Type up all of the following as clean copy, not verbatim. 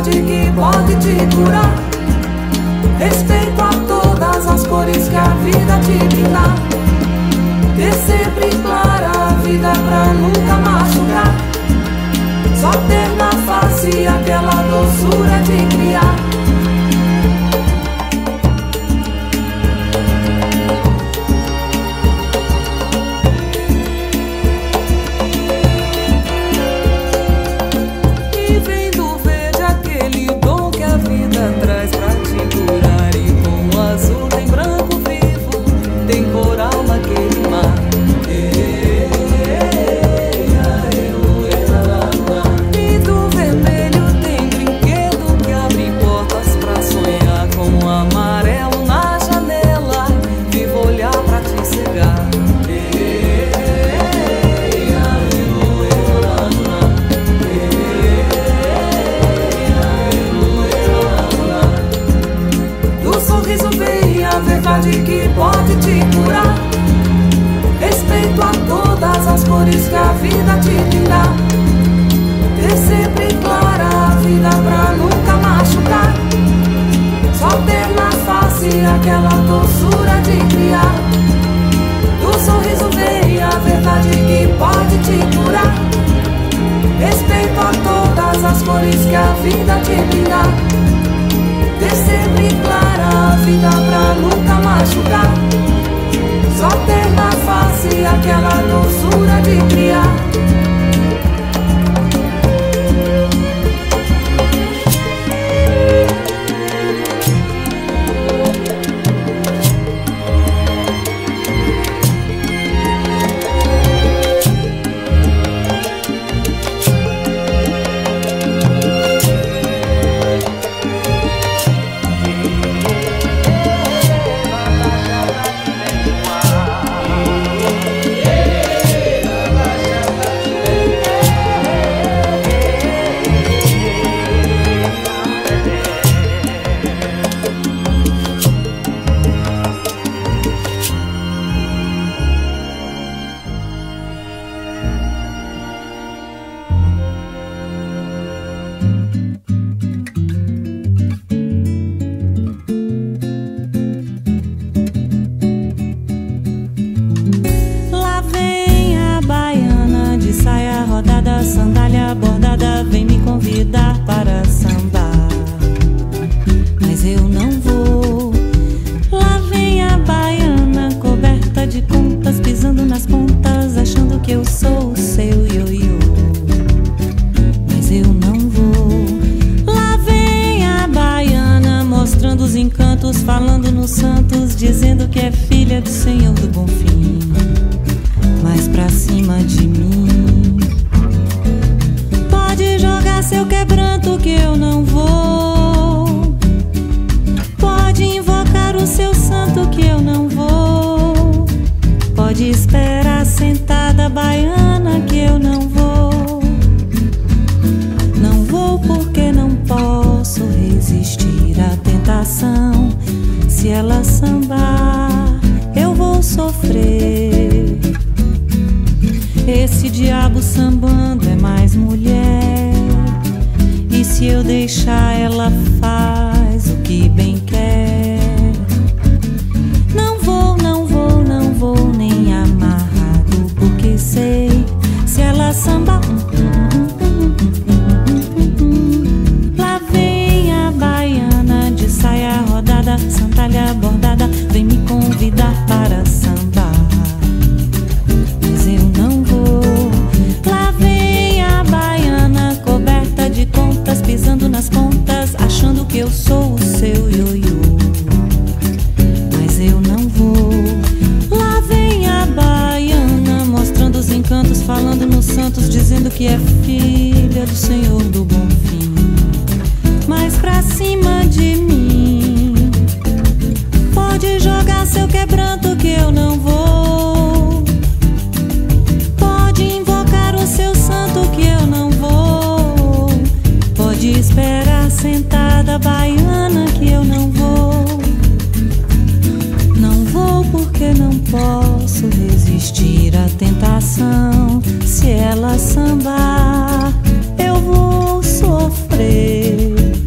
verdade que pode te curar. Respeito a todas as cores que a vida te dá. Ter sempre clara a vida pra nunca machucar. Só ter na face aquela doçura de criar. E vendo verde aquele dom que a vida traz pra te curar. E com o azul tem branco vivo, tem coral naquele mar. E do vermelho tem brinquedo que abre portas pra sonhar. Com o amarelo na janela, vivo olhar pra te cegar. Do sorriso vem a verdade que pode te curar. Respeito a todas as cores que a vida te dá. Ter sempre clara a vida pra nunca machucar. Só ter na face aquela doçura de criar. Do sorriso vem a verdade que pode te curar. Respeito a todas as cores que a vida te dá. Ter sempre clara a vida pra nunca machucar. Só ter na face aquela doçura de criar. Sandália bordada vem me convidar para sambar, mas eu não vou. Lá vem a baiana coberta de contas, pisando nas pontas, achando que eu sou o seu ioiô, mas eu não vou. Lá vem a baiana mostrando os encantos, falando nos santos, dizendo que é filha do Senhor do Bonfim, mas pra cima de mim pode jogar seu quebranto que eu não vou. Pode invocar o seu santo que eu não vou. Pode esperar sentada baiana que eu não vou. Não vou porque não posso resistir à tentação. Se ela sambar, eu vou sofrer. Esse diabo sambando é mais mulher, e se eu deixar ela faz o que bem quer. Não vou, não vou, não vou nem amarrado, porque sei, se ela sambar, lá vem a baiana de saia rodada, sandália bordada, vem me convidar para sambar. Pisando nas pontas, achando que eu sou o seu ioiô, mas eu não vou. Lá vem a baiana mostrando os encantos, falando nos santos, dizendo que é filha do Senhor do Bonfim, mas pra cima de mim pode jogar seu quebranto que eu não vou. Pode invocar o seu santo que eu não vou. Pode esperar sentada baiana que eu não vou. Não vou porque não posso resistir à tentação. Se ela sambar, eu vou sofrer.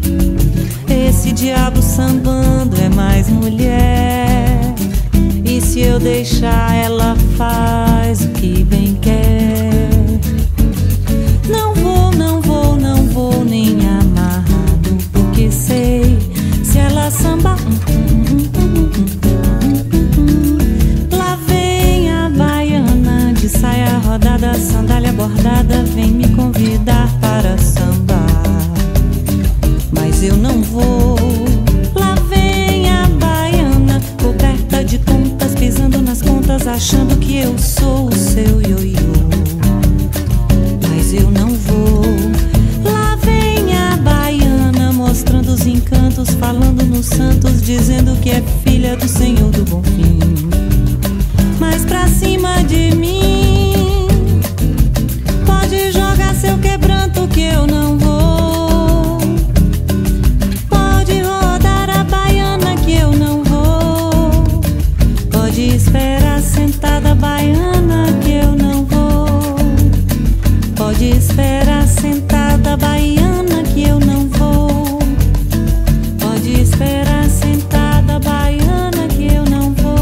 achando que eu sou o seu ioiô, mas eu não vou. Lá vem a baiana mostrando os encantos, falando nos santos, dizendo que é filha do Senhor do Bonfim. Mas pra cima de mim pode jogar seu quebranto que eu não vou. Pode rodar a baiana que eu não vou. Pode esperar sentada a baiana que eu não vou. Pode esperar sentada a baiana que eu não vou. Pode esperar sentada a baiana que eu não vou.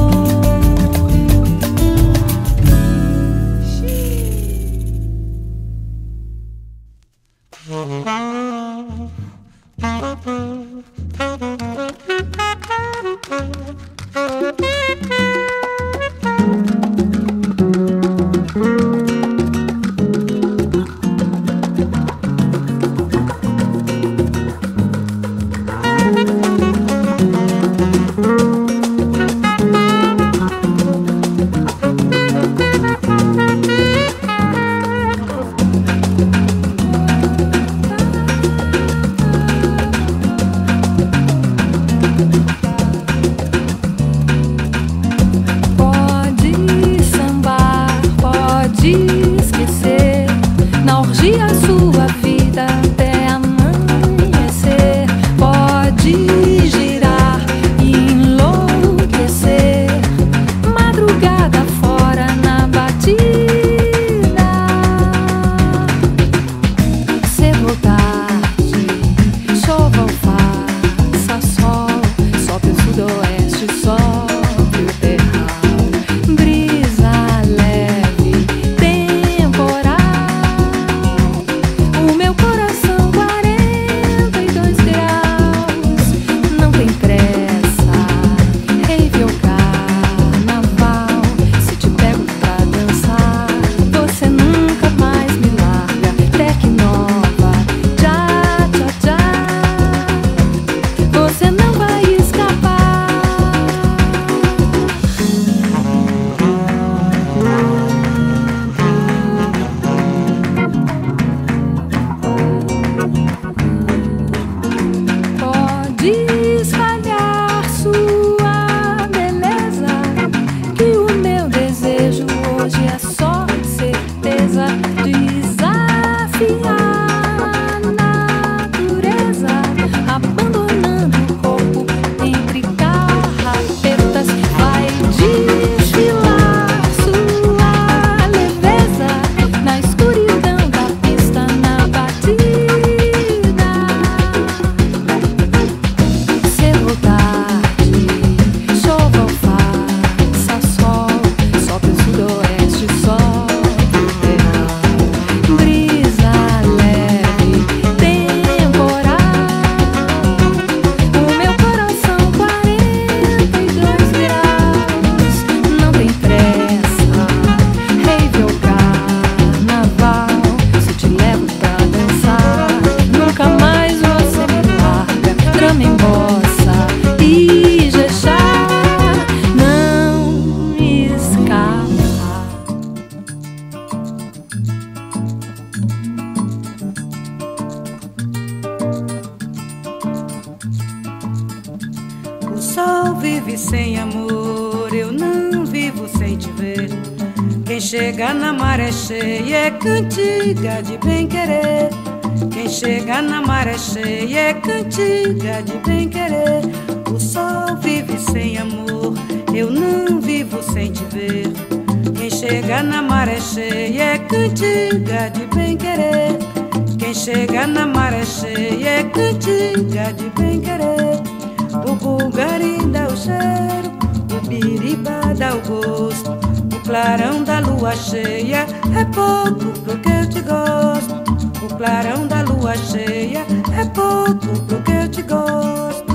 vive sem amor, eu não vivo sem te ver. Quem chega na maré cheia é cantiga de bem-querer. Quem chega na maré cheia é cantiga de bem-querer. O sol vive sem amor, eu não vivo sem te ver. Quem chega na maré cheia é cantiga de bem-querer. Quem chega na maré cheia é cantiga de bem-querer. O bulgari dá o cheiro, o biribá dá o gosto. O clarão da lua cheia é pouco pro que eu te gosto. O clarão da lua cheia é pouco pro que eu te gosto.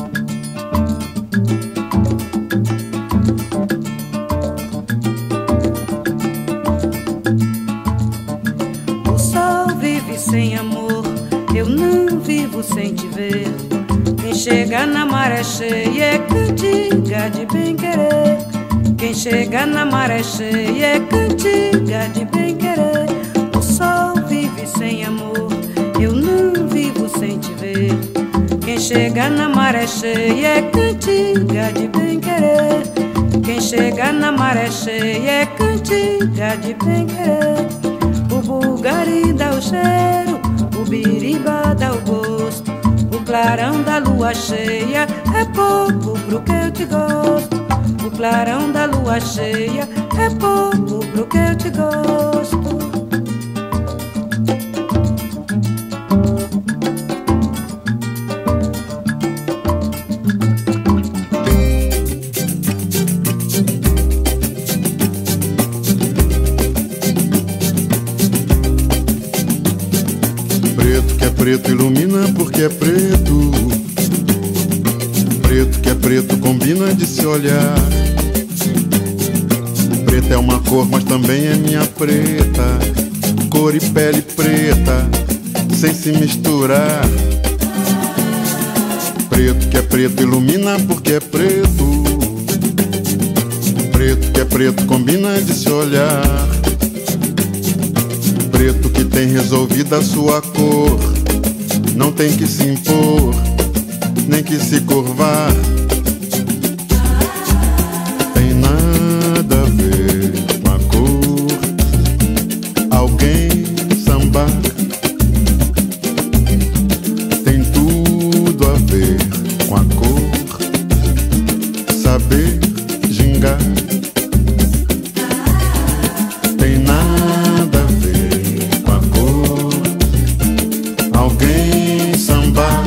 O sol vive sem amor, eu não vivo sem te ver. Quem chega na maré cheia é cantiga de bem-querer. Quem chega na maré cheia é cantiga de bem-querer. O sol vive sem amor, eu não vivo sem te ver. Quem chega na maré cheia é cantiga de bem-querer. Quem chega na maré cheia é cantiga de bem-querer. O bulgari dá o cheiro, o biriba dá o gosto. O clarão da lua cheia é pouco pro que eu te gosto. O clarão da lua cheia é pouco pro que eu te gosto. Preto que é preto ilumina porque é preto. Preto que é preto combina de se olhar. Preta é uma cor, mas também é minha preta. Cor e pele preta, sem se misturar. Preto que é preto ilumina porque é preto. Preto que é preto combina de se olhar. Preto que tem resolvida a sua cor, não tem que se impor, nem que se curvar. Tem nada a ver com a cor, alguém sambar. Tem tudo a ver com a cor, saber gingar. Tem nada a ver com a cor, alguém sambar.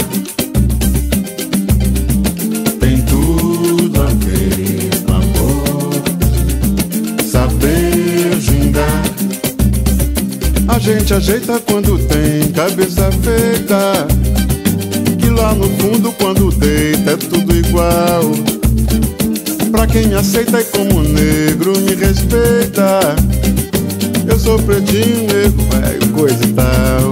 Tem tudo a ver com a cor, saber gingar. A gente ajeita quando tem cabeça feita, que lá no fundo quando deita é tudo igual. Pra quem me aceita e como negro me respeita, eu sou pretinho, nego, velho, coisa e tal.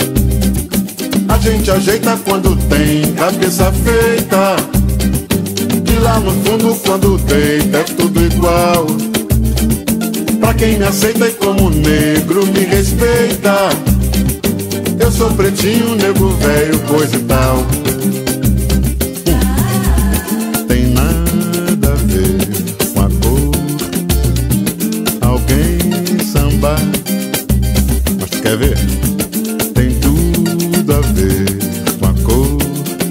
A gente ajeita quando tem cabeça feita, e lá no fundo quando deita é tudo igual. Pra quem me aceita e como negro me respeita, eu sou pretinho, nego, velho, coisa e tal. Tem nada a ver com a cor, alguém sambar. Mas tu quer ver? Tem tudo a ver com a cor,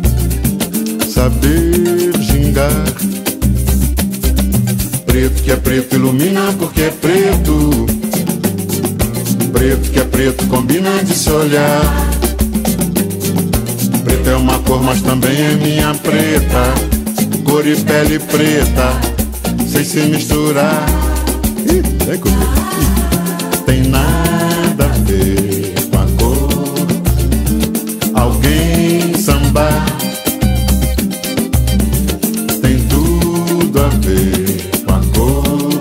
saber gingar. Preto que é preto ilumina porque é preto. Preto que é preto combina de se olhar. Preto é uma cor, mas também é minha preta. Cor e pele preta, sem se misturar. Ih, vem comigo. Tem nada a ver com a cor, alguém sambar. Tem tudo a ver com a cor,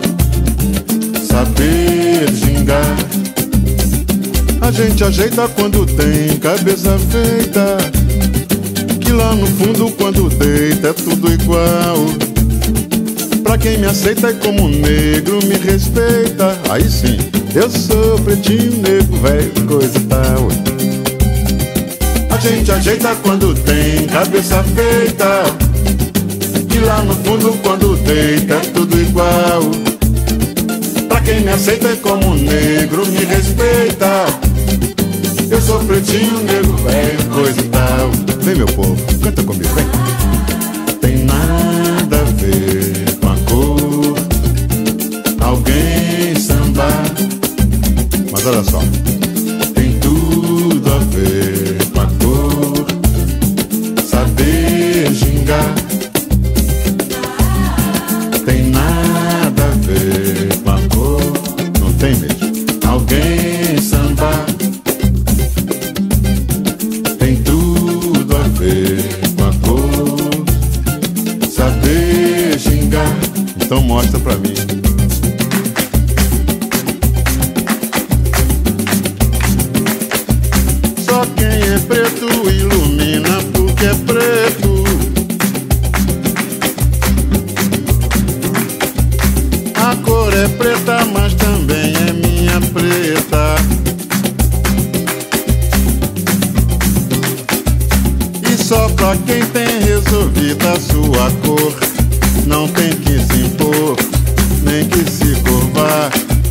saber gingar. A gente ajeita quando tem cabeça feita, que lá no fundo quando deita é tudo igual. Pra quem me aceita e como negro me respeita, aí sim, eu sou pretinho, negro, velho, coisa e tal. A gente ajeita quando tem cabeça feita, que lá no fundo quando deita é tudo igual. Pra quem me aceita e como negro me respeita, eu sou pretinho, negro, velho, coisa e tal. Vem, meu povo, canta comigo, vem. Tem nada a ver com a cor, alguém sambar. Mas olha só, tem tudo a ver com a cor, saber gingar. Tem nada a ver com a cor, não tem mesmo, alguém sambar. Tem tudo a ver com a cor, saber gingar. Então mostra pra mim. preta, mas também é minha preta. E só pra quem tem resolvida a sua cor, não tem que se impor, nem que se curvar.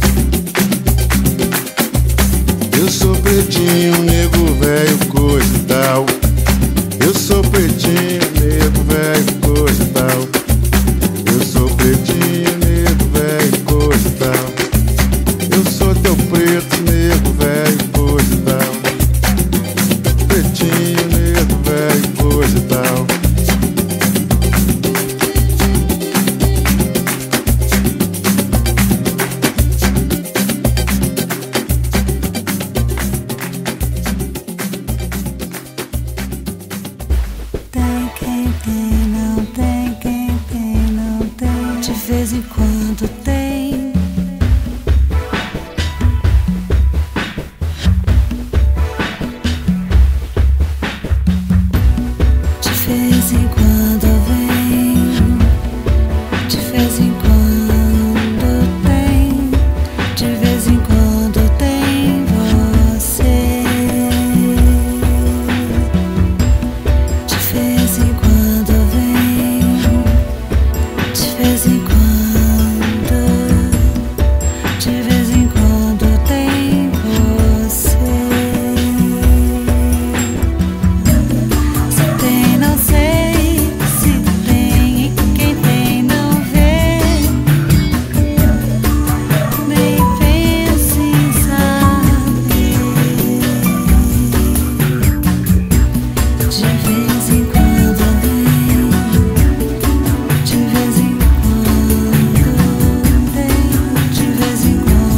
Eu sou pretinho, nego velho, coisa e tal. Eu sou pretinho, nego velho, coisa e tal. Eu sou pretinho, nego velho, coisa e tal. Eu sou teu preto, nego velho, coisa e tal. Pretinho, nego velho, coisa e tal. De vez em quando tem. De vez em quando vem. De vez em quando tem. De vez em quando tem você. De vez em quando vem. De vez em quando. De vez em quando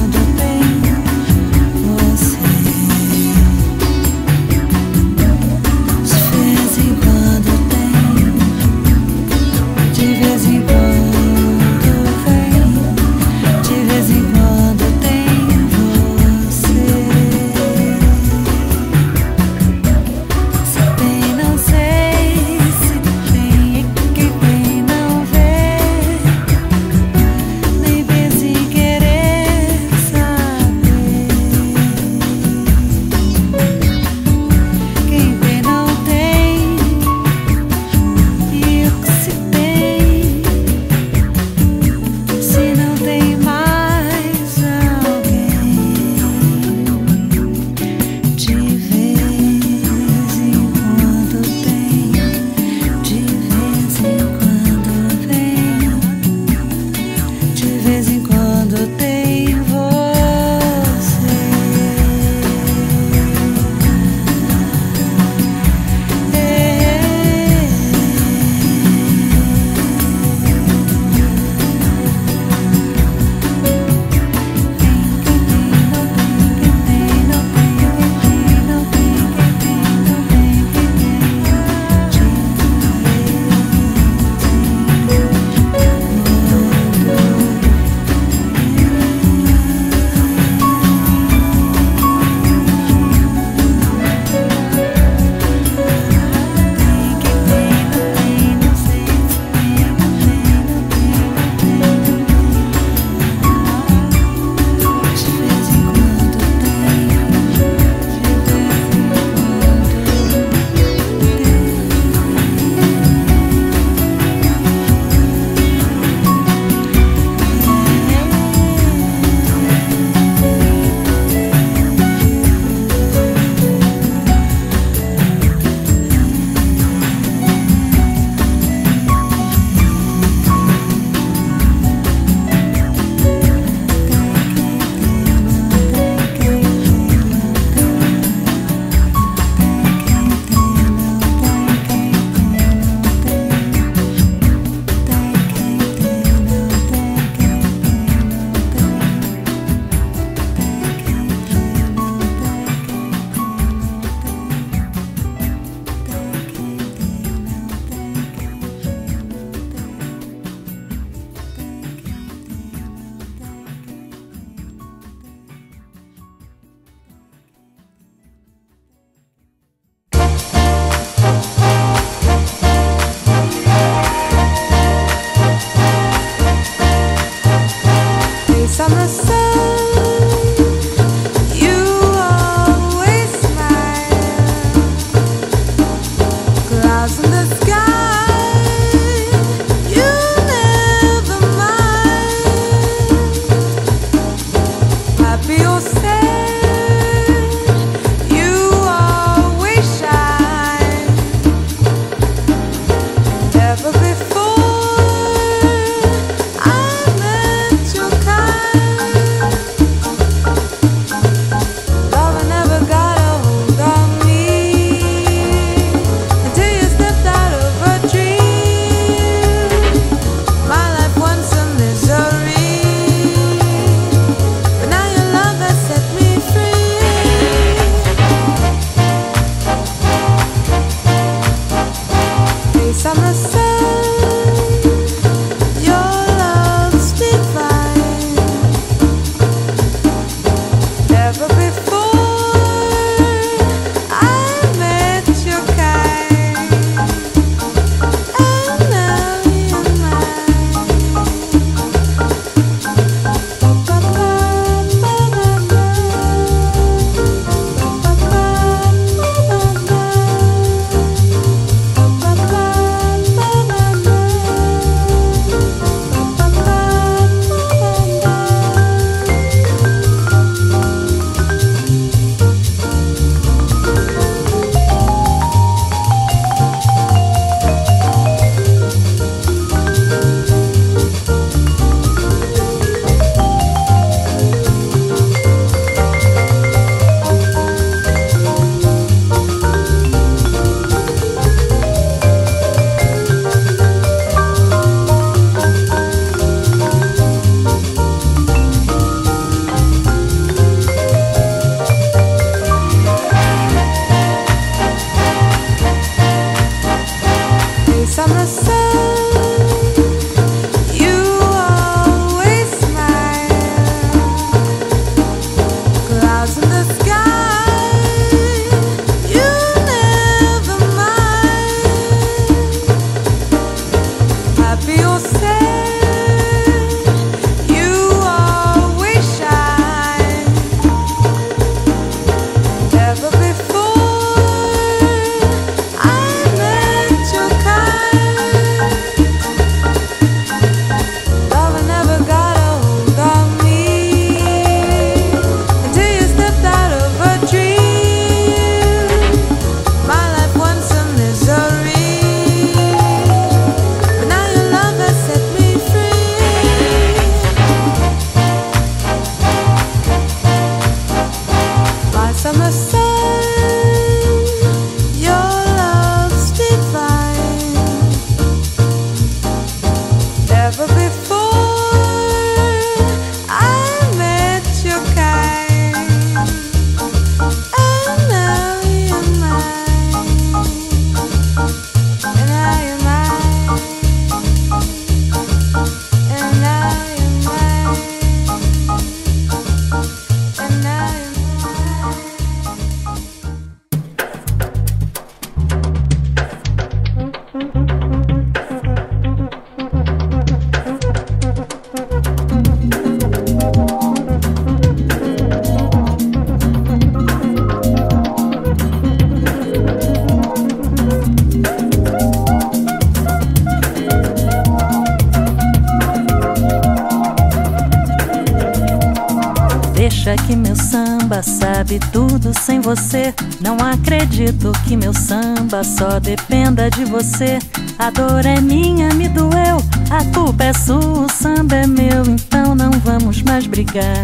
Deixa que meu samba sabe tudo sem você. Não acredito que meu samba só dependa de você. A dor é minha, me doeu, a culpa é sua, o samba é meu, então não vamos mais brigar.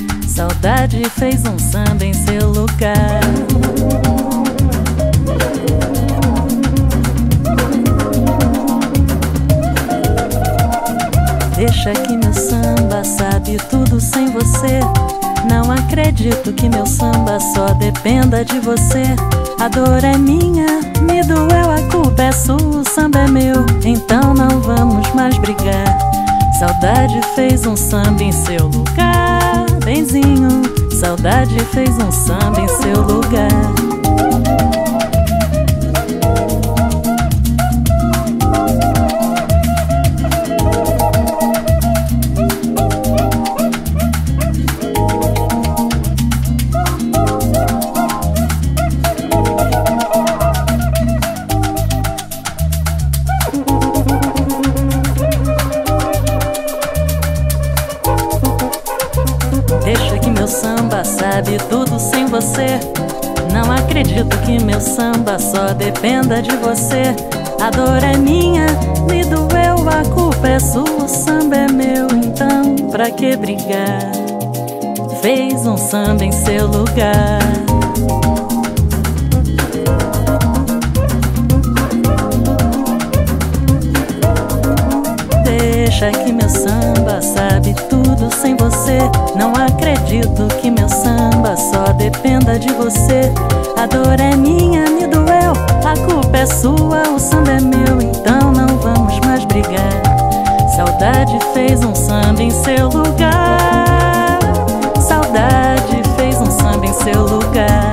Saudade fez um samba em seu lugar. Deixa que meu samba sabe tudo sem você. Não acredito que meu samba só dependa de você. A dor é minha, me doeu, a culpa é sua, o samba é meu, então não vamos mais brigar. Saudade fez um samba em seu lugar, benzinho. Saudade fez um samba em seu lugar. Deixa que meu samba sabe tudo sem você. Não acredito que meu samba só dependa de você. A dor é minha, me doeu, a culpa é sua, o samba é meu, então pra que brigar? Fez um samba em seu lugar. Deixa que meu samba sabe tudo sem você. Não acredito que meu samba só dependa de você. A dor é minha, me doeu, a culpa é sua, o samba é meu, então não vamos mais brigar. Saudade fez um samba em seu lugar. Saudade fez um samba em seu lugar.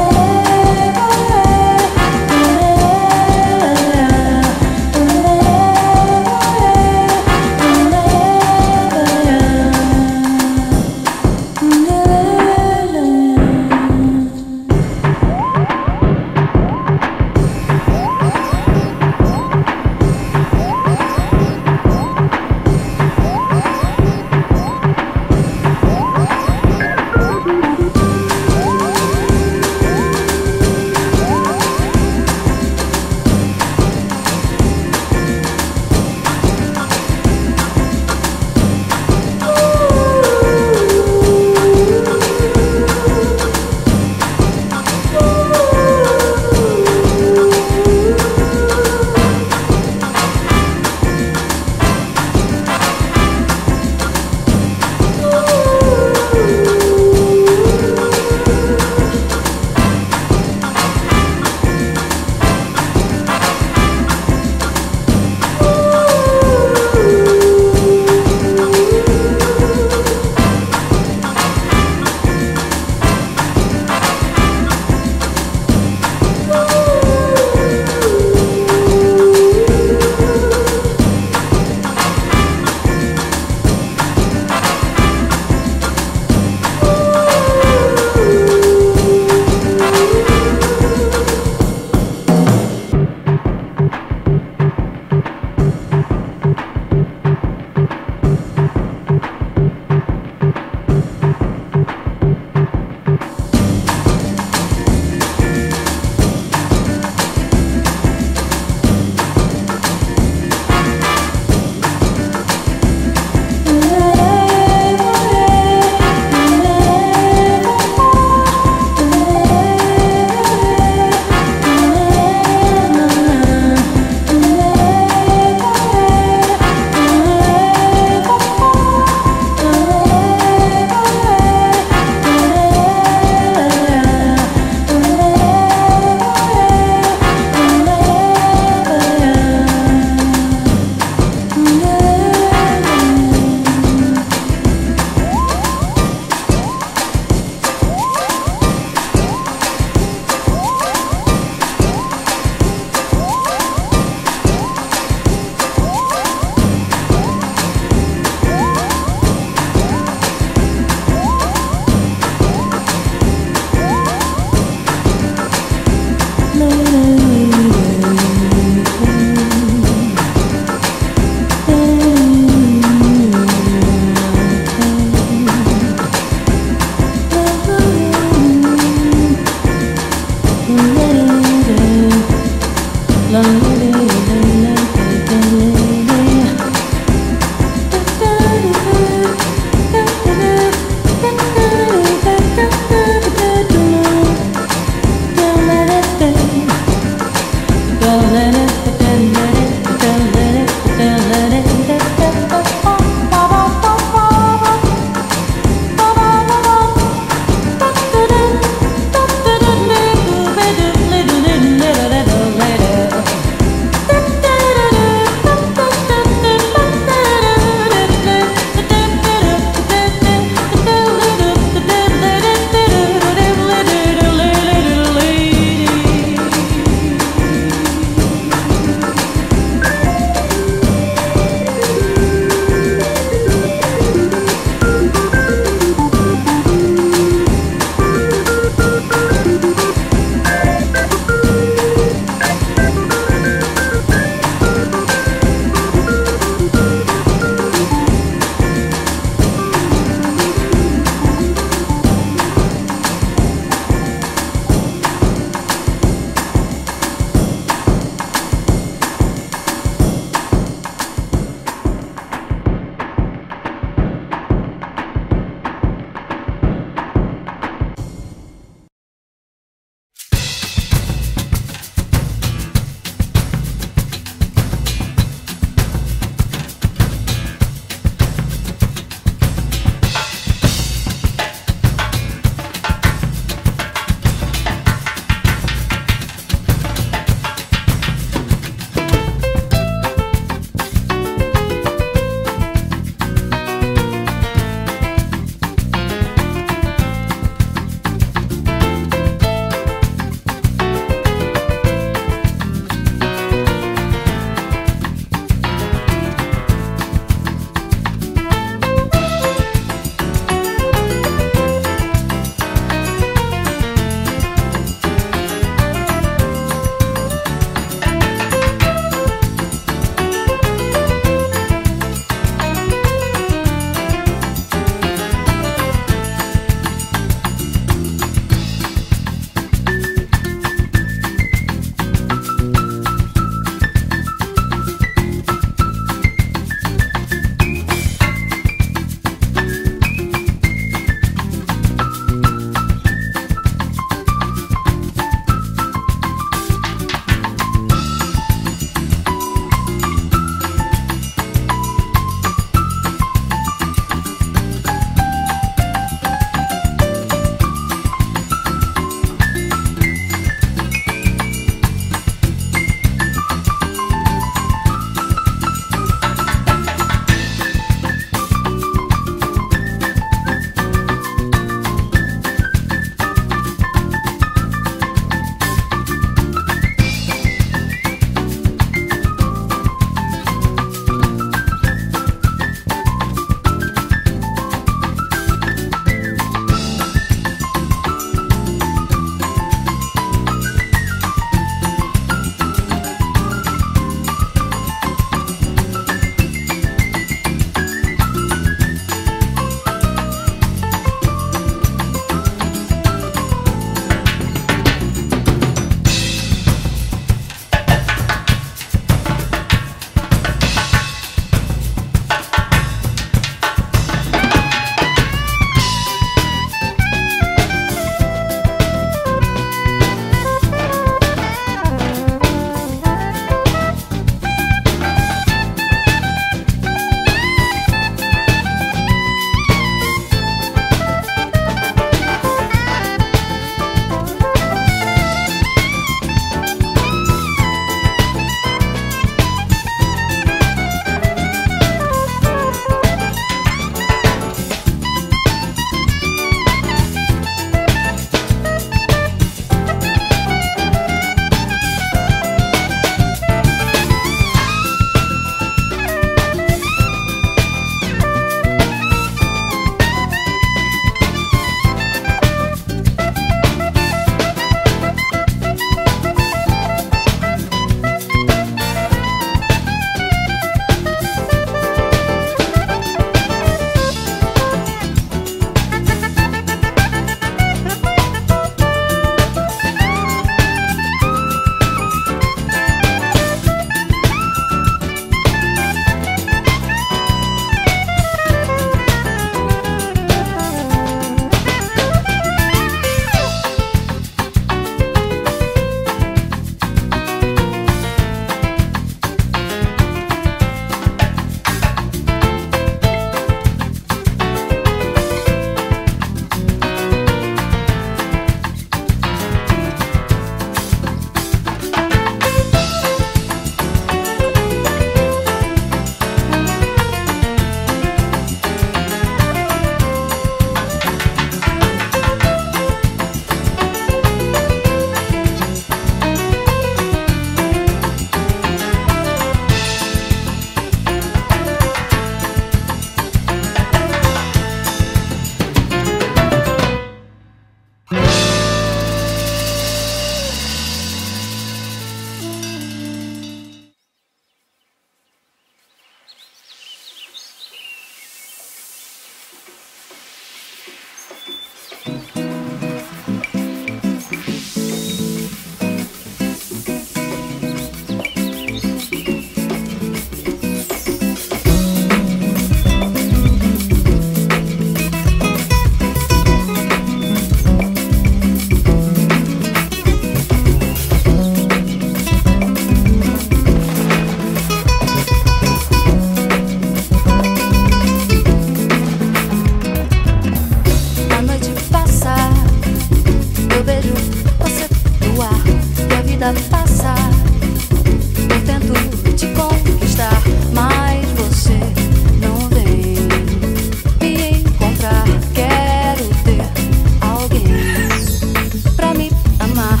vida passa, eu tento te conquistar, mas você não vem me encontrar. Quero ter alguém pra me amar.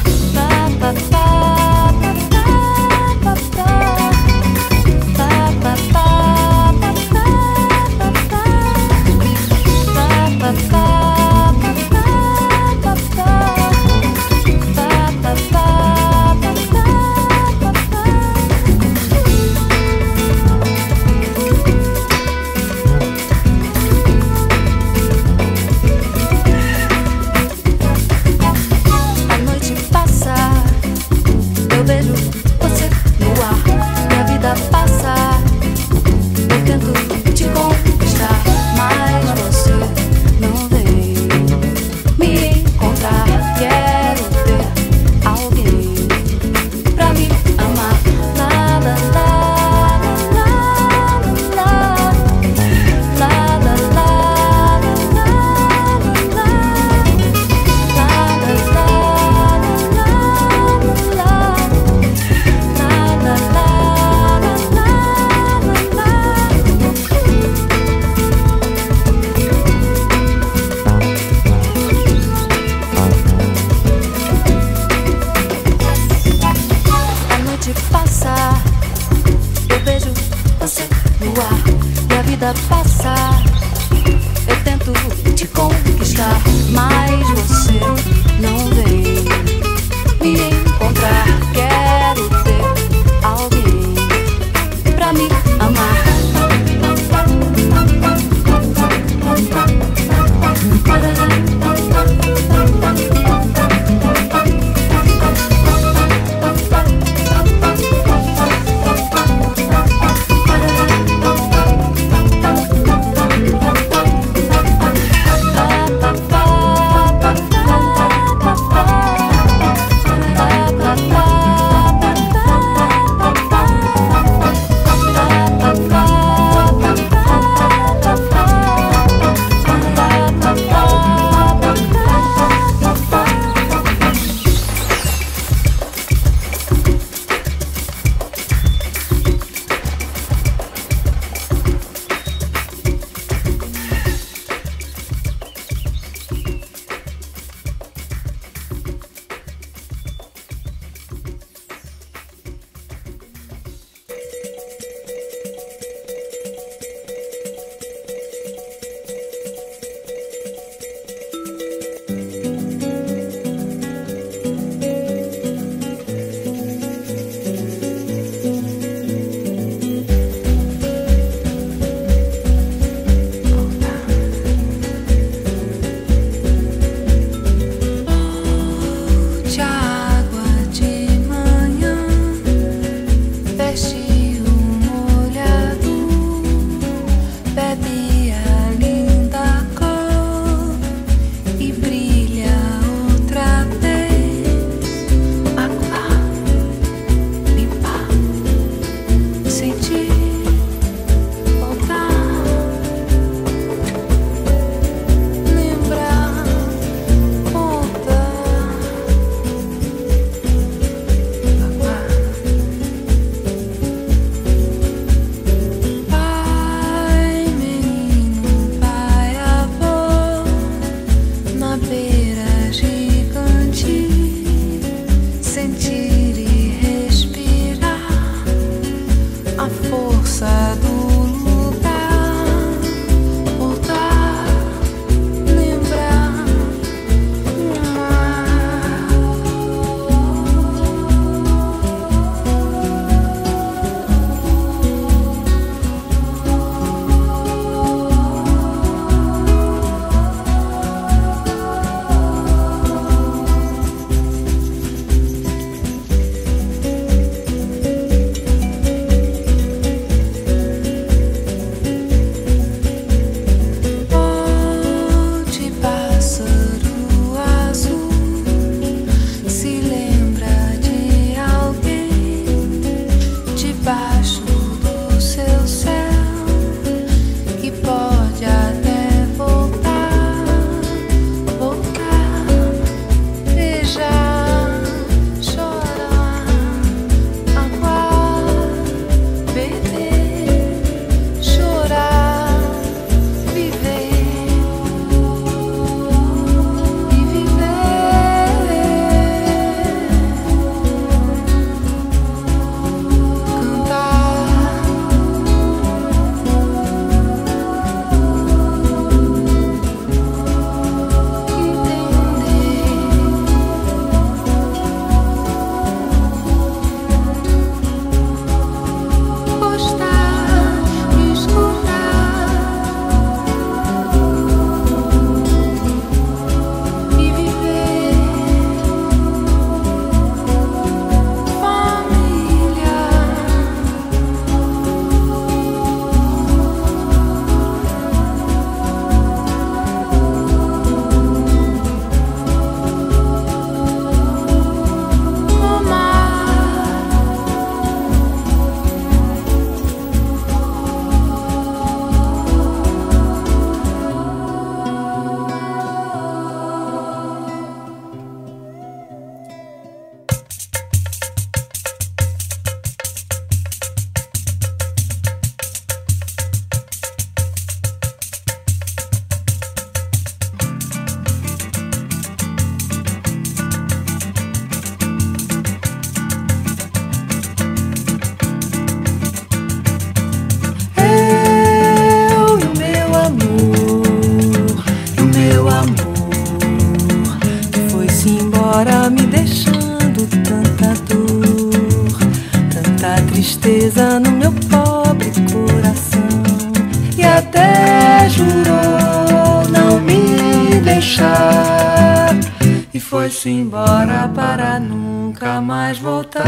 embora me deixando tanta dor, tanta tristeza no meu pobre coração. E até jurou não me deixar, e foi-se embora para nunca mais voltar.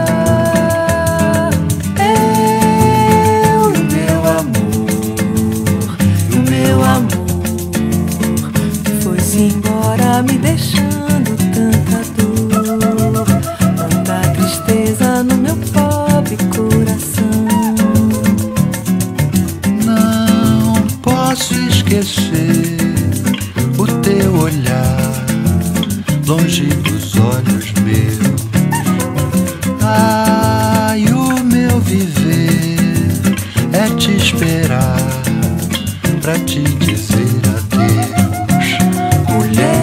Eu e o meu amor, e o meu amor, foi-se embora me deixando tanta dor, tanta tristeza no meu pobre coração. Não posso esquecer o teu olhar longe dos olhos meus. Ai, o meu viver é te esperar pra te dizer adeus. Mulher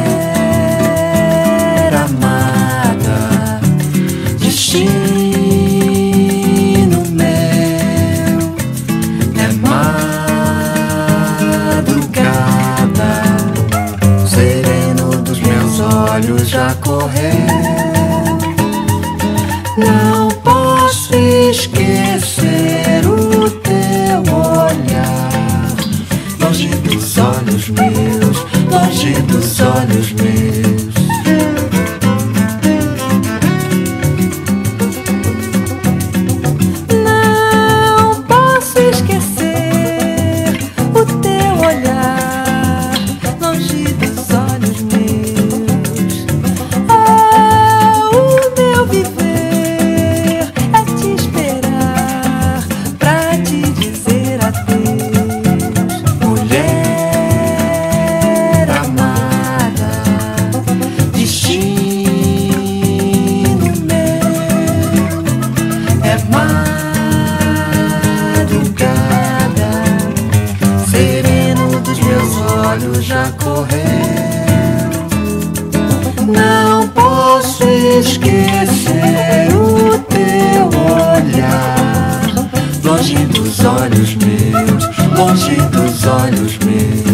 amada, destino meu, é madrugada, sereno dos meus olhos já correu. Não posso esquecer o teu olhar, longe dos olhos meus, longe dos olhos meus. Não posso esquecer o teu olhar, longe dos olhos meus. Ah, o meu viver é te esperar pra te dizer adeus. Mulher amada, destino meu, é madrugada, sereno dos meus olhos já correu. Não posso esquecer o teu olhar, longe dos olhos meus, longe dos olhos meus.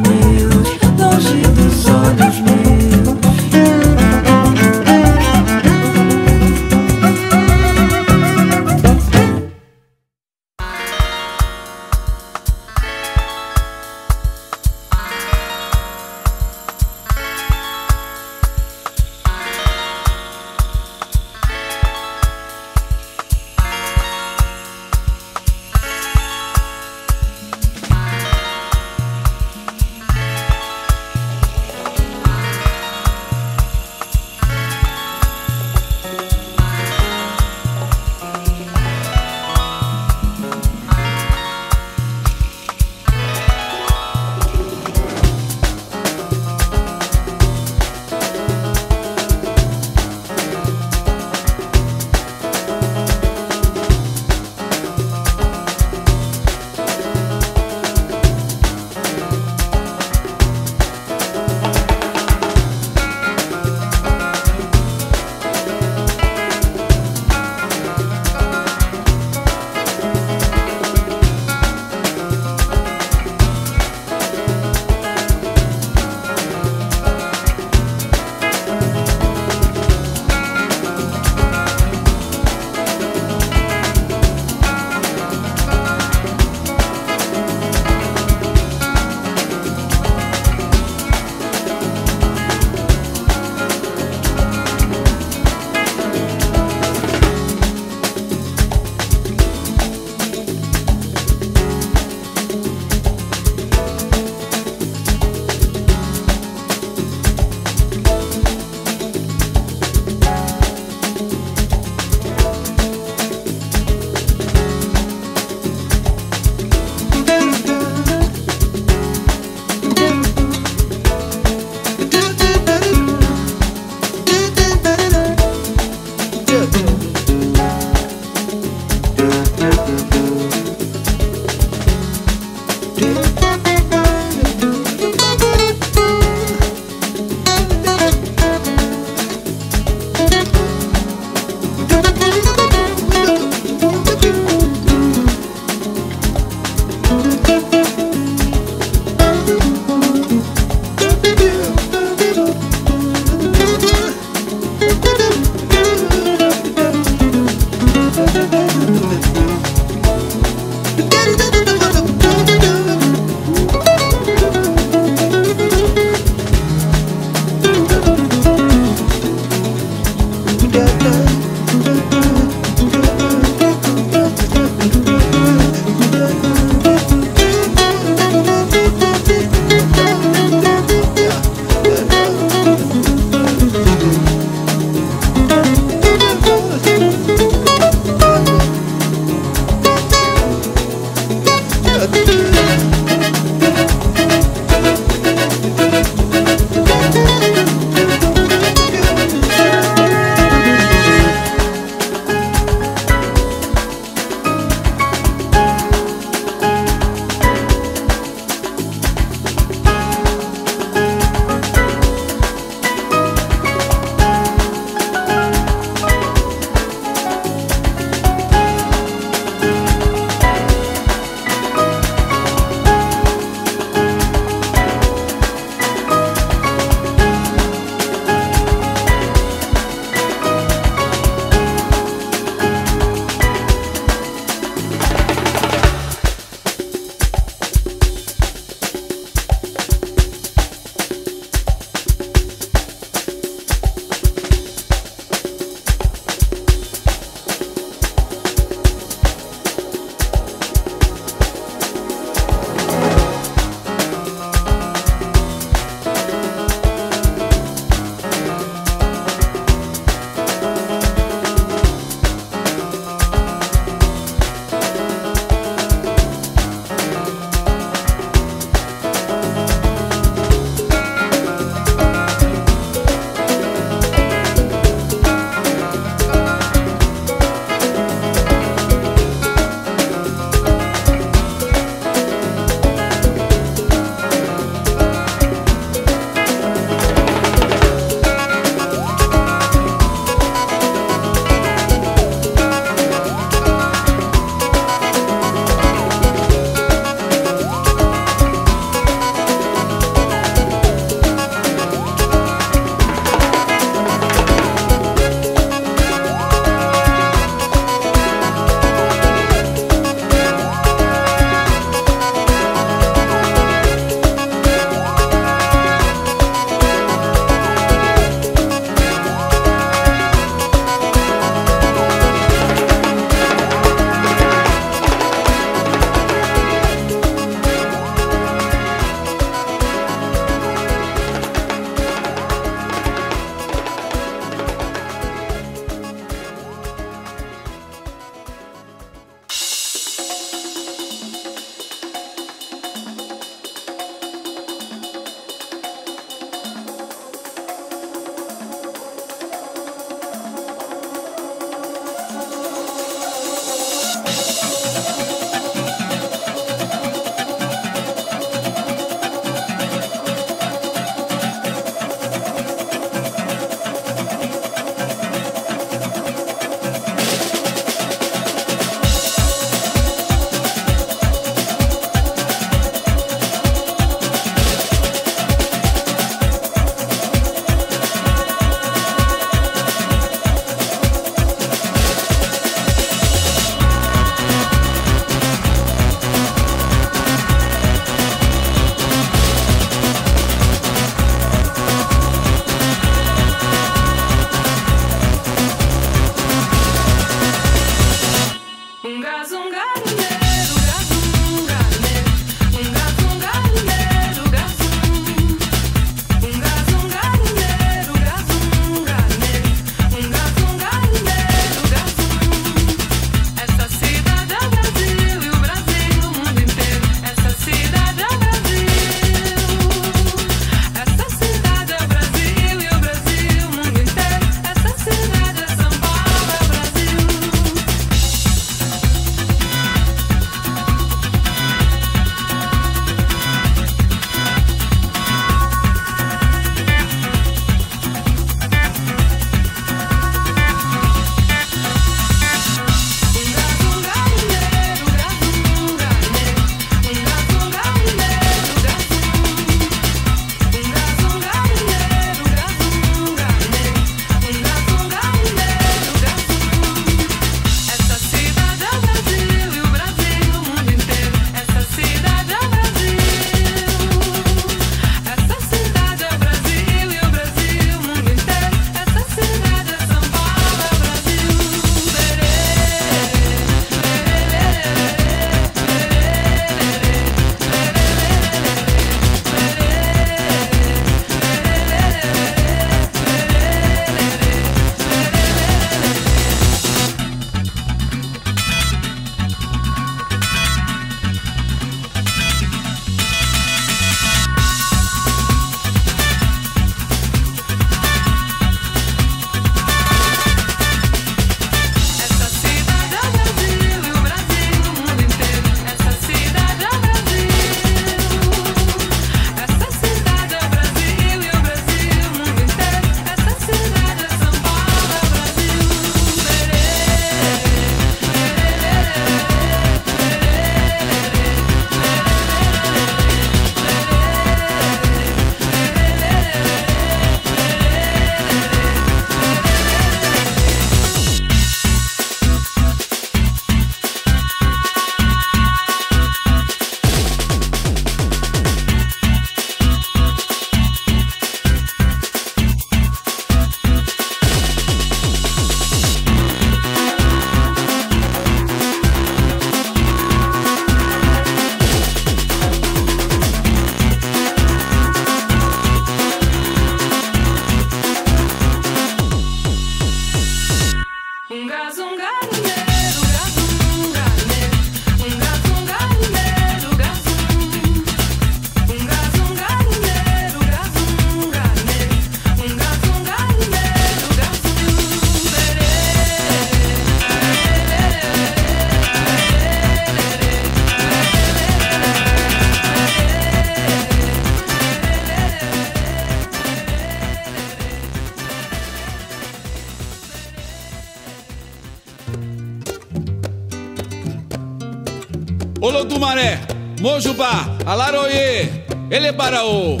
Olodumaré, Mojubá, Alaroye, Elebaraô.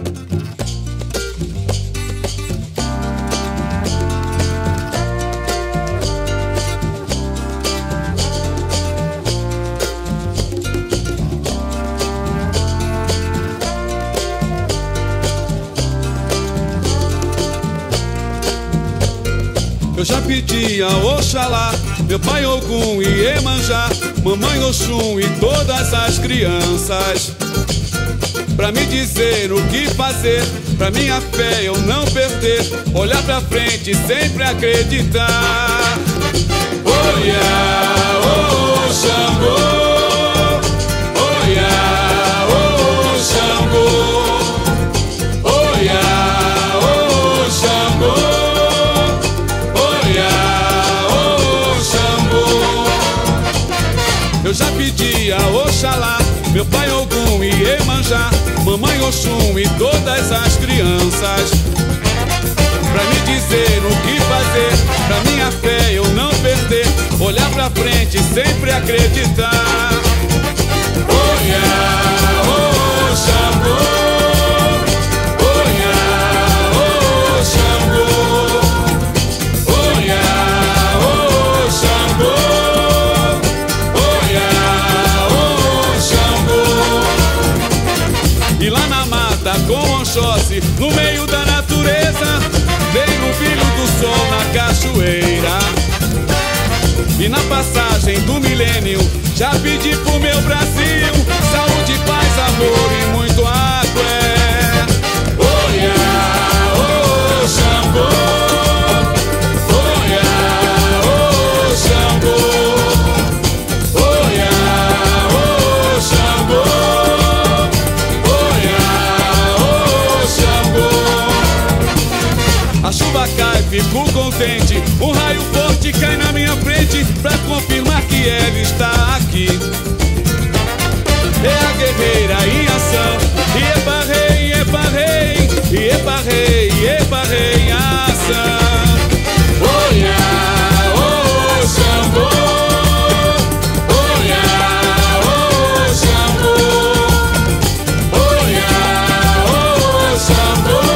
Eu já pedi a Oxalá, meu pai Ogum e Iemanjá, mamãe Oxum e todas as crianças, pra me dizer o que fazer, pra minha fé eu não perder, olhar pra frente e sempre acreditar. Oiá, ô Xangô, oiá, ô Xangô, oiá, ô Xangô. Eu já pedi a Oxalá, meu pai Ogum e Iemanjá, mamãe Oxum e todas as crianças, pra me dizer o que fazer, pra minha fé eu não perder, olhar pra frente e sempre acreditar. Oiá, ô Xangô, oiá, ô Xangô, oiá, ô Xangô. E lá na mata com Oxóssi, no meio da natureza, veio o filho do sol na cachoeira. E na passagem do milênio, já pedi pro meu Brasil saúde, paz, amor e muito axé. Oiá, ô Xangô, oiá, ô Xangô, oiá, ô Xangô. A chuva cai, fico contente, um raio forte cai na minha frente, pra confirmar que ela está aqui. É a guerreira em ação, Iepa rei, Iepa rei, Iepa rei, Iepa rei em ação. Oiá, ô Xangô, oiá, ô Xangô, oiá, ô Xangô.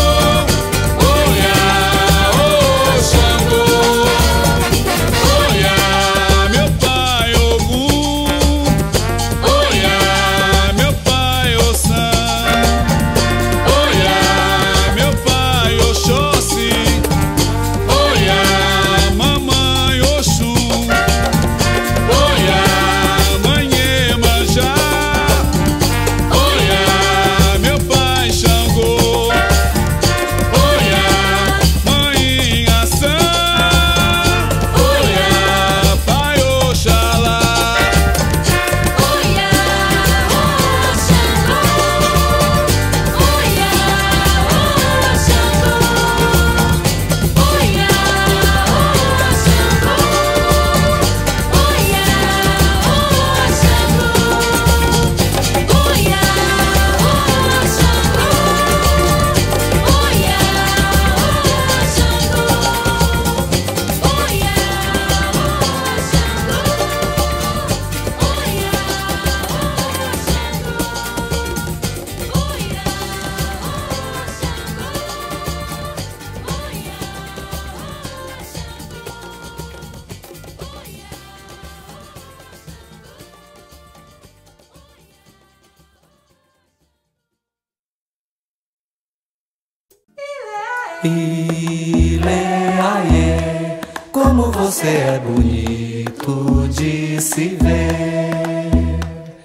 Ileaie, como você é bonito de se ver.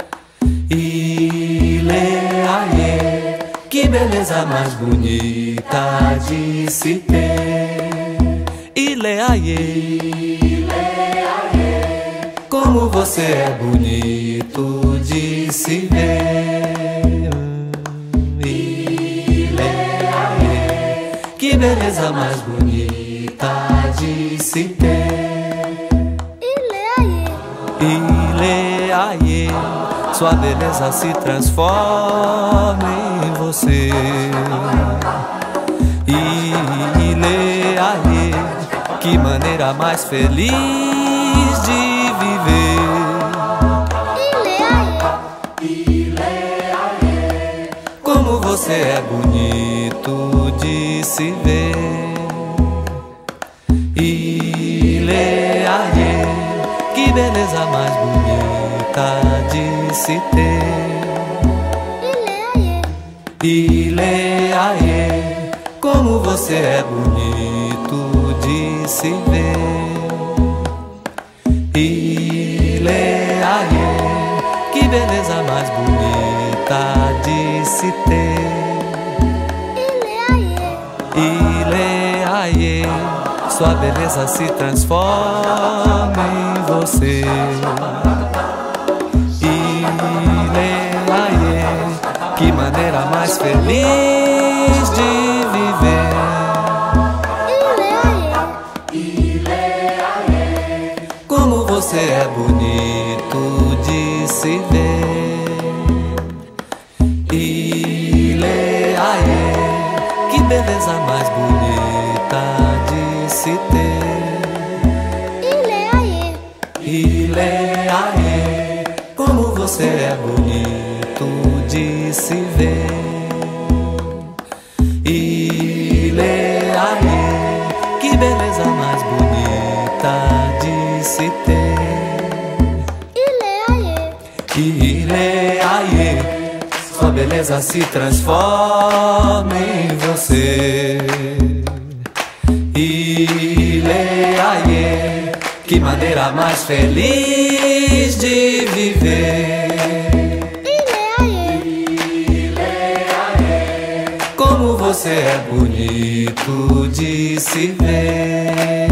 Ileaie, que beleza mais bonita de se ter. Ileaie, como você é bonito de se ver. Que beleza mais bonita de se ter. Ileaie, Ileaie, sua beleza se transforma em você. Ileaie, que maneira mais feliz de viver. você é bonito de se ver. Ilê, aie, que beleza mais bonita de se ter. Ilê, aie, como você é bonito de se ver. Ilê, aie, que beleza mais bonita de se ter. Ilê, aie, sua beleza se transforma em você. Ilê, aie, que maneira mais feliz de viver. Como você é bonito de se ver. Ilê, aie, que beleza mais bonita de se ter. Ilê, aie, como você é bonito de se ver. Ilê, aie, que beleza mais bonita de se ter. Ilê, aie, sua beleza se transforma em você. Ilê, aie, que maneira mais feliz de viver. Como você é bonito de se ver.